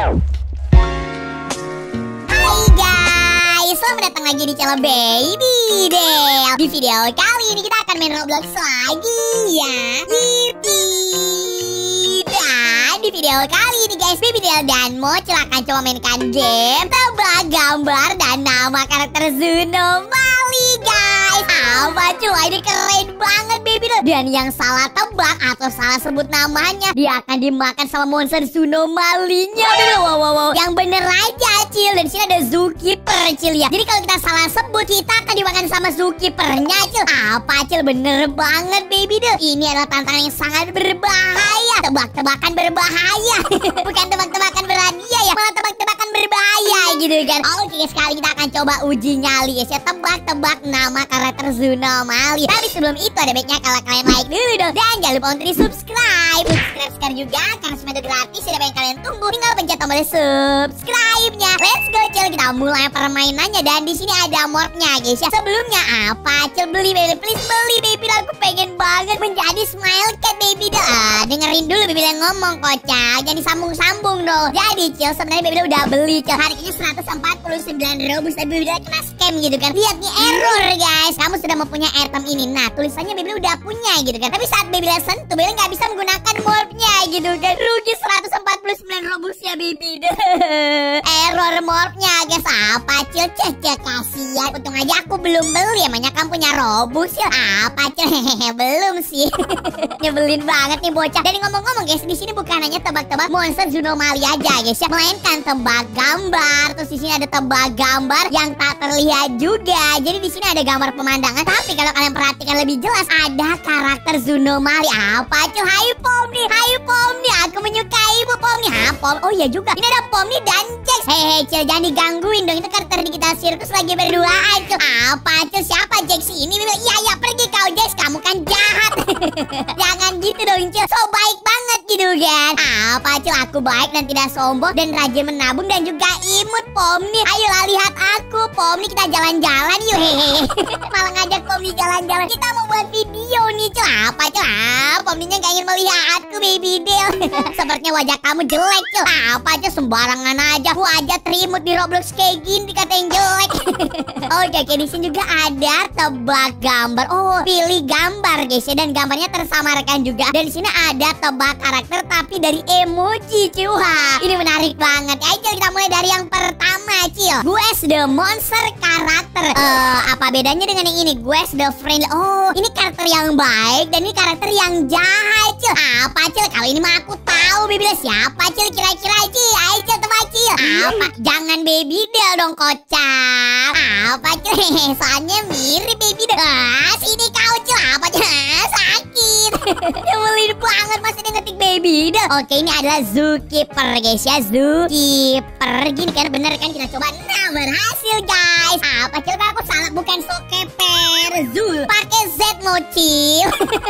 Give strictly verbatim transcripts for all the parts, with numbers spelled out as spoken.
guys, selamat datang lagi di channel Baby Del. Di video kali ini kita akan main Roblox lagi ya. Yippee. Dan di video kali ini guys, Baby Del dan Mocil akan coba mainkan game tebak gambar dan nama karakter Zunomali guys. Apa cuy, ini keren banget Baby Del. Dan yang salah tebak atau salah sebut namanya, dia akan dimakan sama monster Zunomalinya. Wow, wow, wow. Yang bener aja Cil. Dan sini ada zookeeper Cil ya. Jadi kalau kita salah sebut, kita akan dimakan sama zookeepernya Cil. Apa Cil, bener banget Baby Del. Ini adalah tantangan yang sangat berbahaya. Tebak-tebakan berbahaya. Bukan tebak-tebakan berhadiah ya, malah tebak-tebakan berbahaya gitu kan. Oke guys, kali kita akan coba uji nyali guys ya. Tebak-tebak nama karakter Zunomali. Tapi sebelum itu ada baiknya kalau kalian like dulu dong. Dan jangan lupa untuk di subscribe. Subscribe sekarang juga karena semua itu gratis. Tidak apa yang kalian tunggu, tinggal pencet tombol subscribe-nya. Let's go Cil, kita mulai permainannya. Dan di sini ada morphnya guys ya. Sebelumnya apa Cil, beli Baby, please beli Baby. Aku pengen banget menjadi Smile Cat Baby. Ah, dengerin dulu Baby yang ngomong kocak, jangan disambung-sambung dong. Jadi Cil, sebenarnya Baby udah beli Cil. Harganya seratus empat puluh sembilan Robux. Tapi Baby kena scam gitu kan. Lihat nih error guys. Kamu sudah mempunyai item ini. Nah, tulisannya Baby udah punya gitu kan. Tapi saat Baby sentuh, Baby nggak bisa menggunakan morphnya gitu kan. Rugi seratus empat puluh sembilan Robux ya Baby. Error morphnya guys. Apa Cil, cecek kasihan. Untung aja aku belum beli. Emangnya kamu punya Robux ya? Apa Cil? Hehehe, belum sih. Nyebelin banget nih bocah. Dan ngomong-ngomong guys, di sini bukan hanya tebak-tebak monster Zunomali aja guys ya, melainkan tebak gambar. Terus di sini ada tebak gambar yang tak terlihat juga. Jadi di sini ada gambar pemandangan. Tapi kalau kalian perhatikan lebih jelas, ada karakter Zunomali. Apa Cil? Hai Pomni, hai Pomni, aku menyukaimu Pomni. Ha Pom? Oh iya juga, ini ada Pomni dan Jax. Hehe Cil, jangan digangguin dong. Itu karakter di kita sirkus lagi berduaan Cil. Apa Cil? Siapa Jax ini? Iya ya, pergi kau Jax, kamu kan jahat. Jangan gitu dong Cil, so baik banget gitu kan. Apa Cil, aku baik dan tidak sombong dan rajin menabung dan juga imut Pomni. Ayolah lihat aku Pomni, kita jalan-jalan yuk. Hehehe. Malah ngajak Pomni jalan-jalan. Kita mau buat video nih Cil. Apa Cil? Ah, Pomninya gak ingin melihatku Baby Del. Sepertinya wajah kamu jelek Cil. Apa Cil, sembarangan aja. Wajah trimut di Roblox kayak gini dikatain jelek. Oke, oke, di sini juga ada tebak gambar. Oh, pilih gambar guys ya, dan gambarnya tersamarkan juga. Dan di sini ada tebak karakter tapi dari emoji Cil. Wah, ini menarik banget. Ayo Cil, kita mulai dari yang pertama Cil. Guess the monster karakter. uh, Apa bedanya dengan yang ini? Guess the friendly. Oh, ini karakter yang baik dan ini karakter yang jahat Cil. Apa Cil? Kalau ini mah aku tahu Baby Del. Siapa Cil kira-kira Cil? Ayo Cil, tebak Cil. Apa? Jangan Baby Del dong kocak. Apa Cil? Soalnya mirip Baby Del. Ah, sini kau Cil. Apa Cil? Ah, sakit. Nyebelin banget masih dia ngetik Baby Del. Oke, ini adalah zookeeper guys ya. Zookeeper. Gini kan, bener kan? Kita coba. Nah, berhasil guys. Apa Cil? Aku salah, bukan zookeeper. Zoo pakai Z Mocil.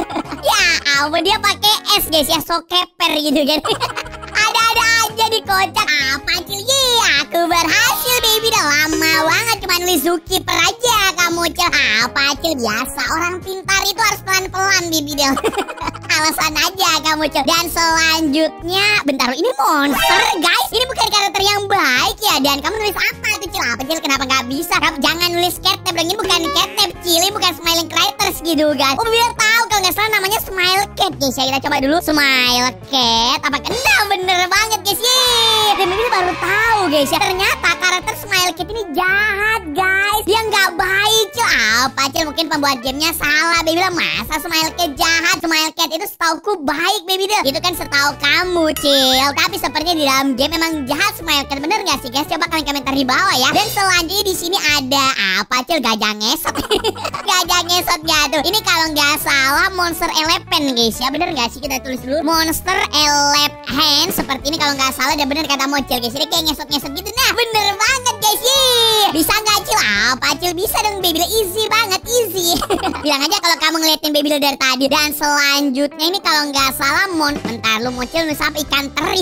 Ya ampun, dia pakai S guys ya, zookeeper gitu kan. Ada-ada aja di kocak. Apa Cil? Ye, aku berhasil Baby Del. Lama banget cuma nulis zookeeper aja kamu Cil. Apa Cil? Biasa, orang pintar itu harus pelan-pelan Baby Del. Alasan aja kamu Cil. Dan selanjutnya, bentar, ini monster guys. Ini bukan karakter yang baik ya. Dan kamu nulis apa tuh Cil? Apa Cil? Kenapa nggak bisa? Jangan nulis catnap dong. Ini bukan catnap Cil, ini bukan smiling creators gitu guys. Oh, biar tahu kalau nggak salah namanya Smile Cat guys ya. Kita coba dulu Smile Cat. Apa kena? Bener banget guys. Yeay. Dan Baby baru tahu guys ya, ternyata karakter Smile Cat ini jahat guys. Dia nggak baik Cil. Apa Cil? Mungkin pembuat gamenya salah Baby Del. Masa Smile Cat jahat? Smile Cat itu setauku baik Baby Del. Itu kan setahu kamu Cil. Tapi sepertinya di dalam game memang jahat Smile Cat. Bener nggak sih guys? Coba kalian komentar di bawah ya. Dan selanjutnya di sini ada apa Cil? Gajah ngesot. Gajah ngesotnya tuh. Ini kalau nggak salah Monster Elephant guys ya. Bener nggak sih? Kita tulis dulu Monster Elephant. Seperti ini kalau nggak salah. Dan bener kata Mocil guys. Ini kayak ngesot-ngesot gitu. Nah, bener banget guys. Yeay. Bisa nggak Cil? Apa Cil? Bisa dong Baby Del. Easy banget, easy. Bilang aja kalau kamu ngeliatin Baby Del dari tadi. Dan selanjutnya ini kalau nggak salah mon bentar lu Mocil nulis apa? Ikan teri.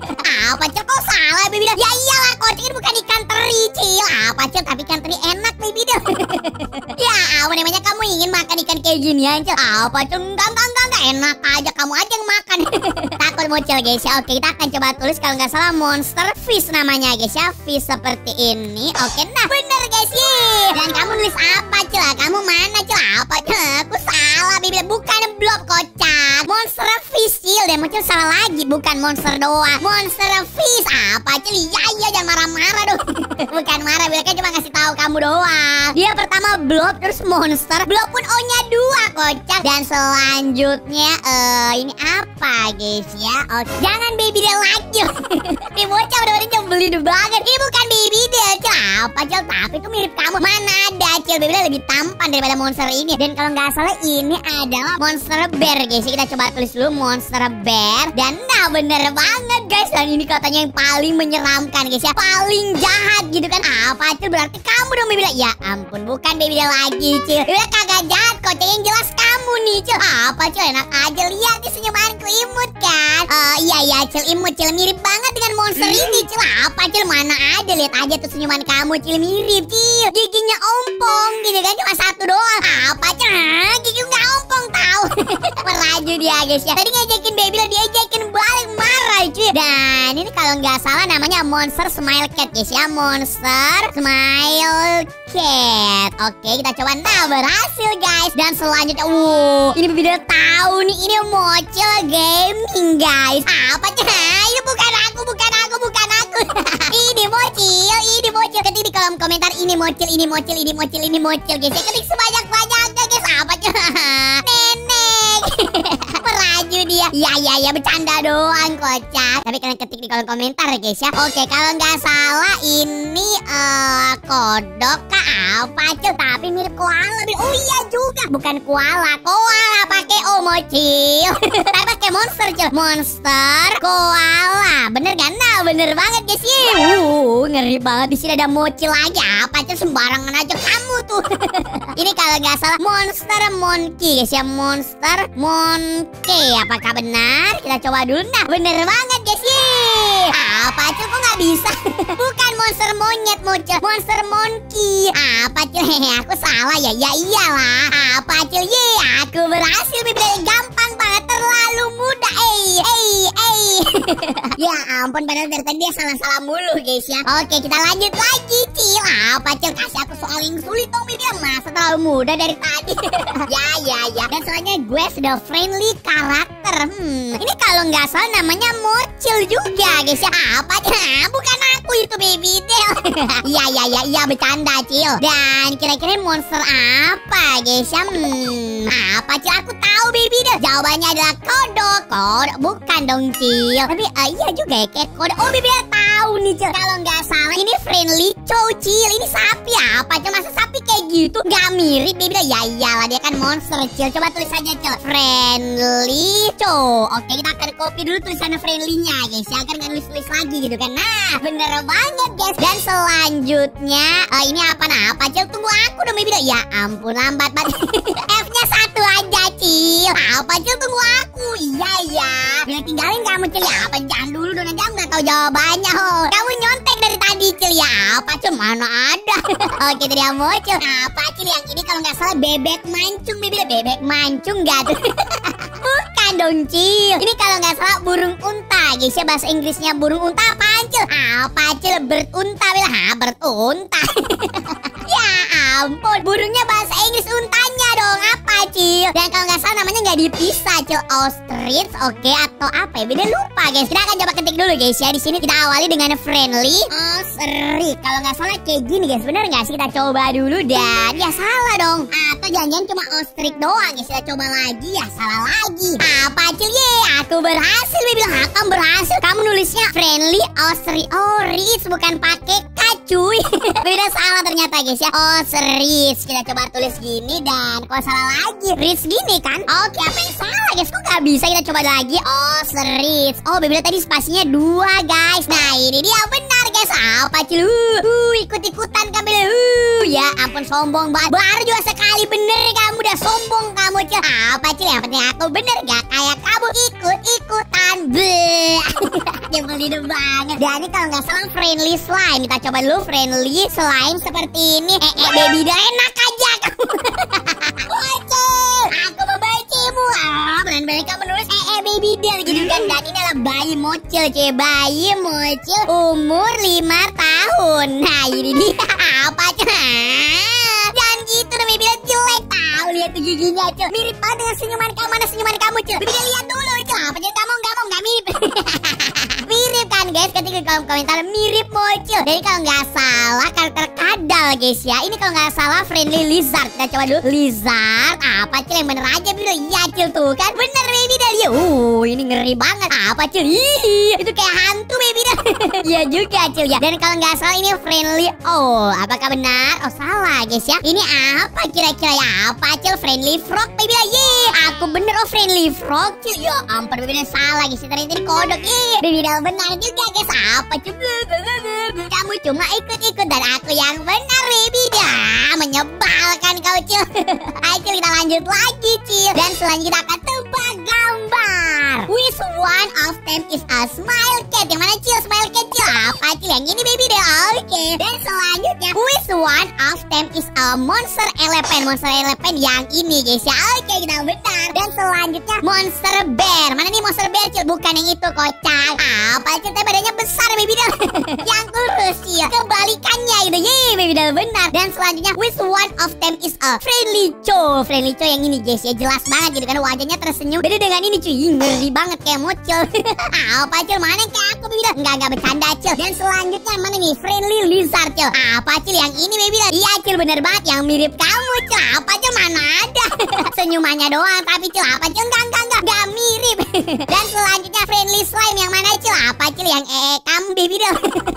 Apa Cil? Kok salah Baby Del? Ya iyalah, kocak ini bukan ikan teri Cil. Apa Cil? Tapi ikan teri enak Baby Del. Ya ampun, namanya kamu ingin makan ikan kayak ginian Cil. Apa Cil? Enggak, enggak, enggak, enggak. lah, enak aja, kamu aja yang makan. Takut bocil guys ya. Oke, kita akan coba tulis kalau nggak salah monster fish namanya guys ya. Fish seperti ini. Oke, nah bener guys ya. Dan kamu nulis apa Cil? Kamu mana Cil? Apa Cil? Aku salah Bibi, bukan blob kocak. Monster fish Cil, dan Mocil salah lagi, bukan monster doang. Monster fish apa Cil? Iya iya, jangan marah-marah dong. Bukan marah, Bibi kan cuma ngasih tahu kamu doang. Dia pertama blob, terus monster. Blob pun O-nya dua kocak. Dan selanjutnya eh ini apa guys ya? Oh, jangan baby dia lagi. Ini bocah bener-bener nyebelin banget. Ini bukan baby dia Cil. Apa Cil? Tapi itu mirip kamu. Mana ada Cil, baby dia lebih tampan daripada monster ini. Dan kalau nggak salah ini adalah monster bear guys. Kita coba tulis dulu monster bear. Dan nah bener banget guys. Dan ini katanya yang paling menyeramkan guys ya, paling jahat gitu kan. Apa Cil? Berarti kamu dong baby dia. Ya ampun, bukan baby dia lagi Cil. Baby dia kagak jahat kocak, yang jelas kamu nih Cil. Apa Cil? Enak aja, lihat di senyumanku imut kan. Uh, iya iya Cil, imut Cil, mirip banget dengan monster ini Cil. Apa Cil? Mana ada, lihat aja tuh senyuman kamu Cil, mirip Cil. Giginya ompong gitu kan, cuma satu doang. Apa Cil? Hah, gigi nggak ompong tahu. Meraju dia guys ya. Tadi ngajakin baby lah, dia ajakin balik, marah Cil. Dan ini kalau nggak salah namanya monster smile cat guys ya. Monster smile cat. Oke, kita coba. Nah berhasil guys. Dan selanjutnya, wow, ini baby udah tahu nih, ini Mocil gaming guys. Apa Cil? Ini bukan aku, bukan aku, bukan aku. Ini Mocil, ini Mocil. Ketik di kolom komentar ini Mocil, ini Mocil, ini Mocil, ini Mocil guys. Ya, ketik sebanyak-banyaknya guys. Apa Cil? Nenek. Meraju dia. Ya ya ya, bercanda doang kocak. Tapi kalian ketik di kolom komentar guys ya. Oke, kalau nggak salah ini uh, kodok kah apa Cil? Tapi mirip koala. Oh iya juga, bukan koala. Koala pakai O Mocil. Tapi pakai monster Cil. Monster koala. Bener kan? Nah bener banget guys ya. Uh, ngeri banget. Di sini ada Mocil lagi. Apa Cil? Sembarangan aja kamu tuh. Ini kalau nggak salah monster monkey guys ya. Monster monkey. Apakah benar? Kita coba dulu. Nah bener banget guys ya. Apa Cil? Kok nggak bisa? Bukan monster monyet Mocil, monster monkey. Apa Cil? Hehe, aku salah ya. Ya iyalah. Apa Cil? Ye, aku berhasil Bibi. Gampang banget, terlalu mudah. Eh, eh, eh. Ya ampun, padahal dari tadi dia salah-salah mulu guys ya. Oke, kita lanjut lagi Cil. Apa Cil? Kasih aku soal yang sulit dong Bibi. Masa terlalu mudah dari tadi. Ya ya ya. Dan selanjutnya gue sudah friendly karakter. Hmm, ini kalau nggak salah namanya Mocil juga guys ya. Apa Cil? Bukan aku itu baby Del. Iya iya iya iya, bercanda Cil. Dan kira-kira monster apa guys ya? Hmm, apa Cil? Aku tahu baby Del. Jawabannya adalah kodok. Kodok bukan dong Cil. Tapi uh, iya juga ya, kayak kodok. Oh baby Del tahu nih Cil. Kalau nggak salah ini friendly cow Cil. Ini sapi apa Cil? Masa sapi kayak gitu? Nggak mirip baby Del. Ya iyalah, dia kan monster Cil. Coba tulis aja Cil, friendly cow. Oke, kita akan copy dulu tulisan friendly-nya guys ya, agar nggak nulis-nulis lagi gitu kan. Nah bener banget guys. Dan selanjutnya uh, ini apa? Nah apa Cil? Tunggu aku dong baby Del. Ya ampun, lambat banget. F-nya satu aja Cil. Apa Cil? Tunggu aku. Iya ya, bilang tinggalin kamu Cil ya. Apa? Jangan dulu dong, jangan, nggak tahu jawabannya. Oh, kamu nyontek dari tadi Cil ya. Apa Cil? Mana ada. Oke, tadi dia Mocil. Apa Cil? Yang ini kalau nggak salah bebek mancung baby Del. Bebek mancung nggak tuh? Bukan dong Cil. Ini kalau nggak salah burung unta guys ya. Bahasa Inggrisnya burung unta apaan Cil? Apa Cil? Bird unta bilang. Ha, bird unta. Ya ampun, burungnya bahasa Inggris, untanya dong. Apa Cil? Dan kalau nggak salah namanya nggak dipisah Cil. Ostrich, oke, okay, atau apa ya? Beda lupa guys. Kita akan coba ketik dulu guys ya. Di sini kita awali dengan friendly ostrich. Kalau nggak salah kayak gini guys. Bener nggak sih? Kita coba dulu. Dan ya salah dong. Atau jangan-jangan cuma ostrich doang guys. Kita coba lagi. Ya salah lagi. Apa Cil? Ye, aku berhasil. Dia bilang kamu berhasil. Kamu nulisnya friendly ostrich. Oh, rich, bukan pakai kacuy. Beda salah ternyata guys ya. Ostrich. Kita coba tulis gini. Dan kok salah lagi, rich gini kan? Oke, apa yang salah guys? Kok nggak bisa? Kita coba lagi. Ostrich. Oh, beda tadi spasinya dua guys. Nah ini dia benar guys. Apa Cil? Uh, uh ikut-ikutan kamu. Uh, ya ampun, sombong banget. Baru juga sekali bener kamu udah sombong kamu Cil. Apa Cil? Yang penting aku bener, gak kayak kamu ikut-ikutan. Bleh. Nyebelin banget. Dan ini kalau nggak salah friendly slime. Kita coba dulu friendly slime seperti ini. Eh eh baby Del, enak aja kamu. Bocil, aku membacimu. Ah, bener-bener baby doll gitu kan. Dan ini adalah bayi mocil cuy. Bayi mocil umur lima tahun. Nah ini dia. Apa cuy? Jangan gitu dong baby doll, jelek tahu. Lihat tuh giginya cuy. Mirip banget dengan senyuman kamu. Mana senyuman kamu cuy? Baby doll lihat dulu cuy. Apa jadi kamu nggak mau nggak mirip? Mirip kan guys, ketika kolom komentar mirip mocil. Jadi kalau nggak salah karakter kadal guys ya. Ini kalau nggak salah friendly lizard. Kita coba dulu lizard. Apa cil yang bener aja baby doll? Iya cil tuh kan bener baby doll ya. Uh ini ngeri banget. Apa cil? Ih, itu kayak hantu baby doll. Iya juga cil ya. Dan kalau nggak salah ini friendly. Oh apakah benar? Oh salah guys ya. Ini apa kira-kira ya? Apa cil? Friendly frog baby doll. Yeay, aku bener oh friendly frog cil. Ya ampun baby doll salah guys. Ternyata ini kodok. Ih baby doll benar juga guys. Apa coba? Kamu cuma ikut-ikut dan aku yang benar baby doll. Menyebalkan kau cil. Ayo cil kita lanjut lagi cil. Dan selanjutnya kita akan tebak gambar. Which one of them is a smile cat? Yang mana cil? Smile cat cil. Apa cil? Yang ini baby doll. Oke okay. Dan selanjutnya which one of them is a monster elephant? Monster elephant yang ini guys ya. Oke okay, kita benar. Dan selanjutnya monster bear. Mana nih monster bear cil? Bukan yang itu kocak. Apa cil? Tapi badannya besar baby doll. Yang kurus cil. Kebalikannya gitu. Yeay baby doll benar. Dan selanjutnya which one of them is a friendly cow? Friendly cow yang ini guys ya. Jelas banget gitu kan wajahnya tersenyum. Beda dengan ini cuy. Ngeri banget kayak mocil. Apa cil? Mana yang kayak aku baby doll? Enggak enggak bercanda cil. Dan selanjutnya mana nih? Friendly lizard cil. Apa cil? Yang ini baby doll? Iya cil bener banget. Yang mirip kamu cil. Apa cil? Mana ada? Senyumannya doang. Tapi cil apa cil? Enggak enggak enggak. Enggak mirip. Dan selanjutnya friendly slime yang mana cil? Apa cil? Yang ee kamu baby doll?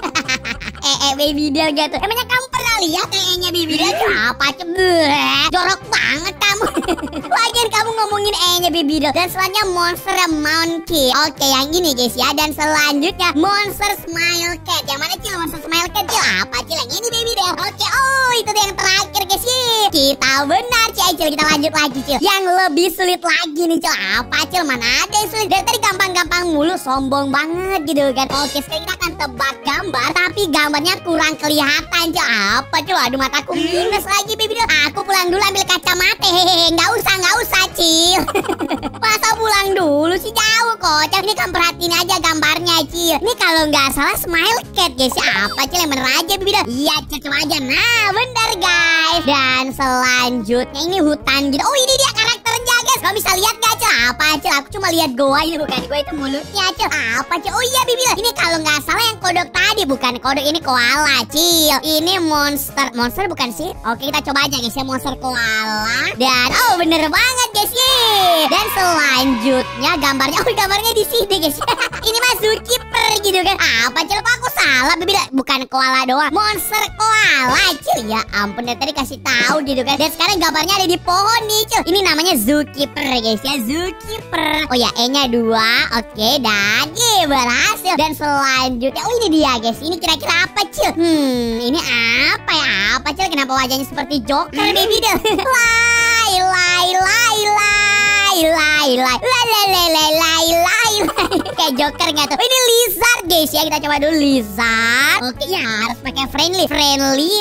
Ee baby doll gitu. Emangnya kamu pernah lihat ee-nya baby doll? Apa cil? Jorok banget kamu. Lagian kamu ngomongin ee-nya baby doll. Dan selanjutnya monster monkey. Oke yang ini guys ya. Dan selanjutnya monster smile cat. Yang mana cil? Monster smile cat cil. Apa cil? Yang ini baby doll. Oke oh itu tuh yang terakhir guys ya. Kita benar cil. Cil kita lanjut lagi cil. Yang lebih sulit lagi nih cil. Apa cil? Mana ada yang sulit? Dari tadi gampang-gampang mulu. Sombong banget gitu kan. Oke sekarang kita akan tebak gambar. Tapi gambarnya kurang kelihatan cil. Apa cil? Aduh mataku minus lagi baby doll. Aku pulang dulu ambil kacamata. Hehehe. Nggak usah nggak usah cil. Masa pulang dulu sih jauh kocak. Ini kamu perhatiin aja gambarnya cil. Ini kalau nggak salah smile cat guys ya. Apa cil yang bener aja baby doll? Iya cil coba aja. Nah bener guys. Dan selanjutnya ini hutan gitu. Oh ini dia karakternya guys. Kamu bisa lihat gak cil? Apa cil? Aku cuma lihat goa ini bukan goa itu mulutnya cil. Apa cil? Oh iya baby doll. Ini kalau nggak salah yang kodok tadi bukan kodok ini koala cil. Ini monster. Monster bukan sih? Oke kita coba aja guys ya monster koala. Dan oh bener banget guys ya. Dan selanjutnya gambarnya. Oh gambarnya di sini guys. Ini mah zookeeper gitu kan. Apa cil? Kok aku salah baby doll? Bukan koala doang. Monster koala cil. Ya ampun dari tadi kasih tahu gitu kan. Dan sekarang gambarnya ada di pohon nih cil. Ini namanya zookeeper guys ya. Zookeeper. Oh ya E nya dua. Oke dan ye berhasil. Dan selanjutnya oh ini dia guys. Ini kira-kira apa cil? Hmm ini apa ya? Apa cil? Kenapa wajahnya seperti Joker baby doll? Lai lai lai lai lai lai lai lai lai lai lai kayak Joker nggak tuh? Oh, ini lizard guys ya. Kita coba dulu lizard. Oke ya harus pakai friendly friendly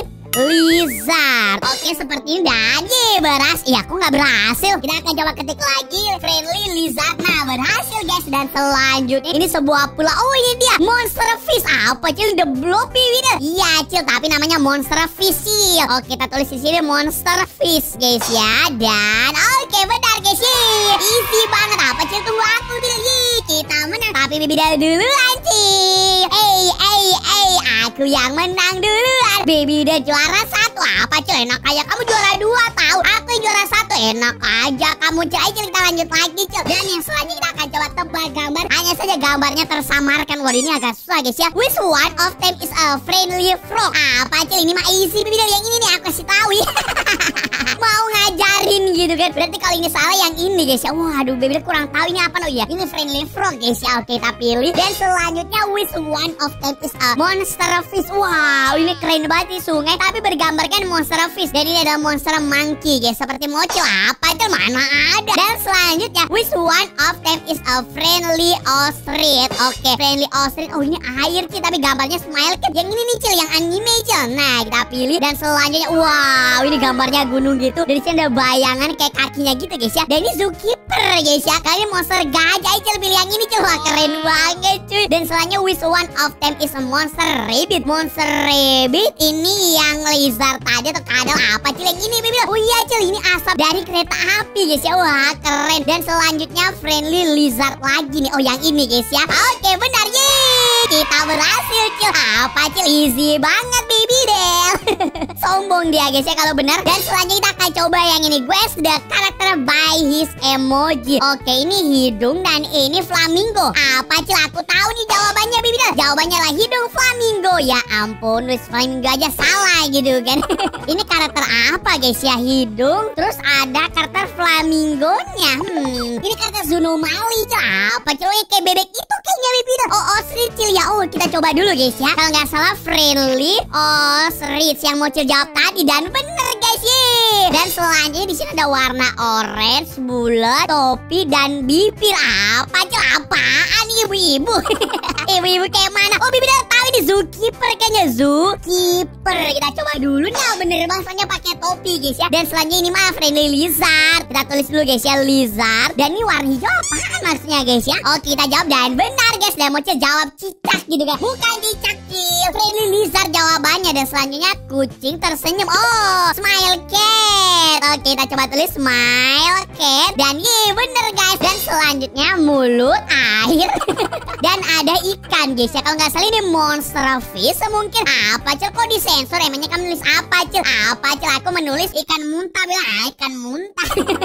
lizard. Oke seperti ini dan ye berhasil. Iya aku nggak berhasil. Kita akan coba ketik lagi friendly lizard. Nah berhasil guys. Dan selanjutnya ini sebuah pulau. Oh ini dia monster fish. Apa cil? The blob baby doll. Iya cil tapi namanya monster fish cil. Oke kita tulis di sini monster fish guys ya. Dan oke benar guys ye. Easy banget. Apa cil? Tunggu aku dulu ye. Kita menang. Tapi baby doll duluan cil. Eh eh eh aku yang menang duluan. Baby doll juara satu. Apa cil? Enak aja kamu juara dua tahu. Aku yang juara satu. Enak aja kamu cil. Ayo kita lanjut lagi cil. Dan yang selanjutnya kita akan coba tebak gambar. Hanya saja gambarnya tersamarkan. Wah ini agak susah guys ya. Which one of them is a friendly frog? Apa cil? Ini mah easy baby doll. Yang ini nih aku kasih tahu ya. Mau ngajarin gitu kan. Berarti kalau ini salah yang ini guys ya. Waduh baby doll kurang tahu ini apa loh ya. Ini friendly frog guys ya. Oke kita pilih. Dan selanjutnya which one of them is a monster fish? Wow ini keren banget di sungai tapi bergambar mendapatkan monster fish. Dan ini adalah monster monkey guys, seperti Mochi. Apa itu? Mana ada. Dan selanjutnya, which one of them is a friendly ostrich? Oke, okay, friendly ostrich. Oh, ini air Cil, tapi gambarnya smile cat. Yang ini nih Cil, yang anime Cil. Nah, kita pilih. Dan selanjutnya, wow, ini gambarnya gunung gitu. Dari sini ada bayangan kayak kakinya gitu guys ya. Dan ini zookeeper guys ya. Kalian monster gajah Cil, pilih yang ini Cil. Wah, keren banget cuy. Dan selanjutnya, which one of them is a monster rabbit? Monster rabbit ini yang lizard tadi atau kadal apa Cil? Yang ini baby. Oh iya Cil, ini asap dari kereta api guys ya. Wah, keren. Dan selanjutnya friendly lizard lagi nih. Oh, yang ini guys ya. Oke, benar. Yeay, kita berhasil Cil. Apa Cil? Easy banget baby Del. Sombong dia guys ya kalau benar. Dan selanjutnya kita akan coba yang ini guys, the karakter by his emoji. Oke, ini hidung dan ini flamingo. Apa Cil? Aku tahu nih jawabannya baby Del. Jawabannya lah hidung flamingo. Ya ampun, nulis flamingo aja salah gitu kan. Ini karakter apa guys ya? Hidung, terus ada karakter flamingonya. Hmm, ini karakter Zunomali Cil. Apa Cil? Oh, kayak bebek itu kayaknya baby Del. Oh, ostrich Cil ya. Oh, kita coba dulu guys ya. Kalau nggak salah friendly ostrich yang mau Cil jawab tadi, dan bener guys ya. Dan selanjutnya di sini ada warna orange, bulat, topi dan bibir. Apa Cil? Apaan ibu-ibu? Ibu-ibu kayak mana? Oh, bibi udah tahu ini zookeeper kayaknya. Zookeeper. Kita coba dulu. Nah, bener bahasanya pakai topi guys ya. Dan selanjutnya ini mah friendly lizard. Kita tulis dulu guys ya, lizard. Dan ini warna hijau apaan maksudnya guys ya? Oke, kita jawab dan benar guys. Dan mau jawab cicak gitu kan? Bukan cicak Cil. Friendly lizard jawabannya. Dan selanjutnya kucing tersenyum. Oh, smile cat. Oke, kita coba tulis smile cat. Dan ye, bener guys. Dan selanjutnya mulut air. Dan ada ikan guys ya. Kalau nggak salah ini monster fish mungkin. Apa Cil? Kok disensor? Emangnya kamu nulis apa Cil? Apa Cil? Aku menulis ikan muntah. Bilang ah, ikan muntah.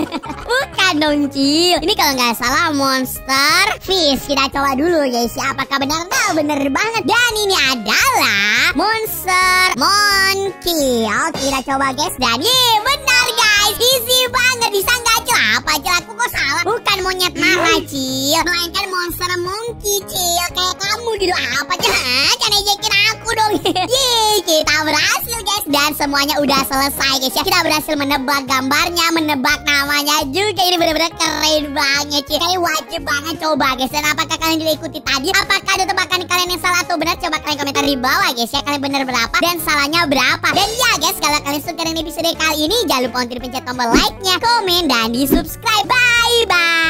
Bukan dong Cil. Ini kalau nggak salah monster fish. Kita coba dulu guys ya. Apakah benar? Nah, bener banget. Dan ini adalah monster monkey. Oke, kita coba guys. Dan ye, benar guys. Easy banget. Bisa nggak Cil? Apa Cil? Aku kok salah? Bukan monyet marah Cil, melainkan monster monkey Cil. Kayak kamu gitu. Apa Cil? Ah, jangan ejekin aku dong. Yeay, kita berhasil guys. Dan semuanya udah selesai guys ya. Kita berhasil menebak gambarnya, menebak namanya juga. Ini bener-bener keren banget Cil. Kayak wajib banget coba guys. Dan apakah kalian juga ikuti tadi? Apakah ada tebakan kalian yang salah atau benar? Coba kalian komentar di bawah guys ya. Kalian bener berapa dan salahnya berapa? Dan ya guys, kalau kalian suka dengan episode kali ini, jangan lupa untuk pencet tombol like-nya, komen, dan di subscribe. Bye bye.